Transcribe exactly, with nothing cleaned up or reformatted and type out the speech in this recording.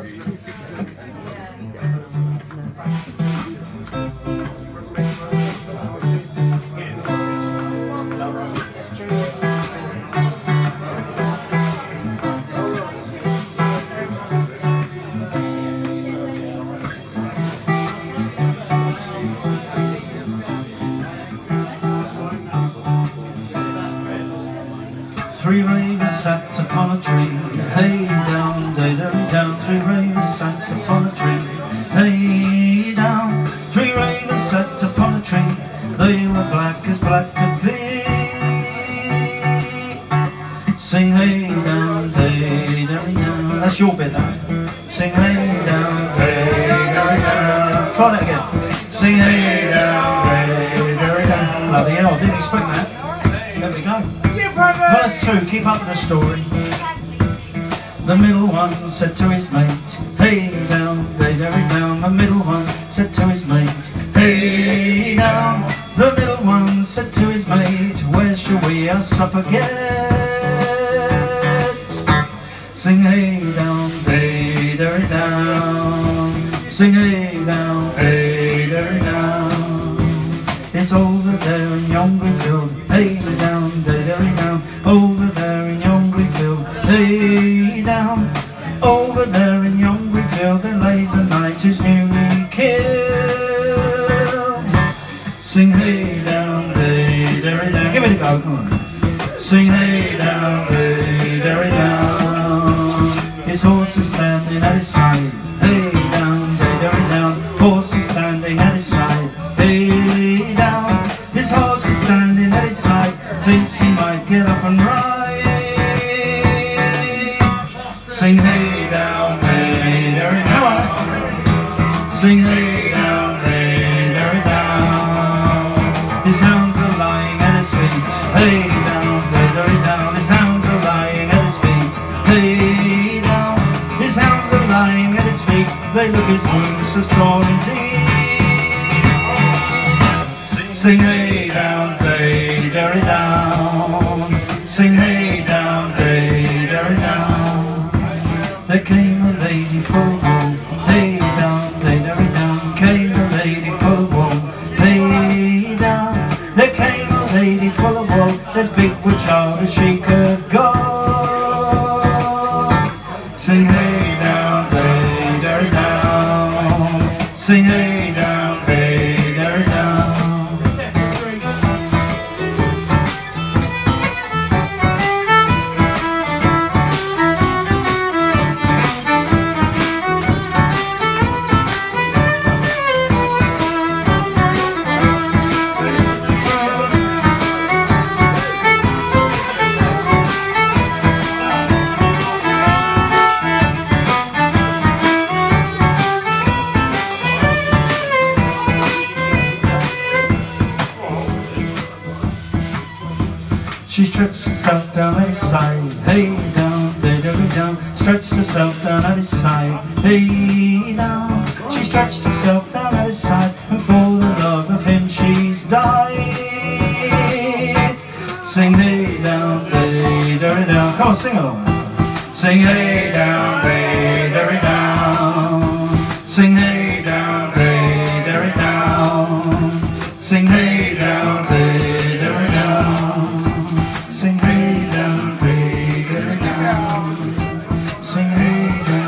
Three ravens sat upon a tree, hey down, day down, down. Three ravens sat upon a tree, hey down. Three ravens sat upon a tree, they were black as black could be. Sing hey down, day down, down. That's your bit now. Sing hey down, day down, down. Try that again. Sing hey down, day down, down. Bloody hell, I didn't expect that. There we go. Verse two, keep up with the story. The middle one said to his mate, hey down, day down, down. The middle one said to his mate, hey down. The middle one said to his mate, where shall we our supper get? Sing hey down, day down, down. Sing hey down, day down, down. It's over there in yon green field, hey down, day down, down. Over there in yon green field, hey down. Over there in yon green field, there lays a knight who's newly killed. Sing hey down, day down, down. Give it a go, come on. Sing hey down, day down, down. His horse is standing at his side, hey down, day down, down. Horse is standing at his side, hey down. His horse is standing at his side, thinks he might get up and ride. Sing hey down, hey down, down. Sing hey down, hey down, down. His hounds are lying at his feet, hey down, hey down, down. His hounds are lying at his feet, hey down. His hounds are lying at his feet, they look his wounds so sore indeed. Sing hey down, day down, down. Sing hey down, day down, down. There came a lady for a walk, hey down, day down, down. Came a lady for a walk, hey down. There came a lady for a walk, as big a child as she could go. Sing hey down, day down, down. Sing hey down, day down, down. She stretched herself down at his side, hey down, day down, down. Stretched herself down at his side, hey down. She stretched herself down at his side, and for the love of him she's died. Sing hey down, day down, down. Come on, sing along. Sing hey down, day down, down. Sing hey down, day down, down. Sing hey down, day down, down. Sing hey down, day down, down. Sing hey down.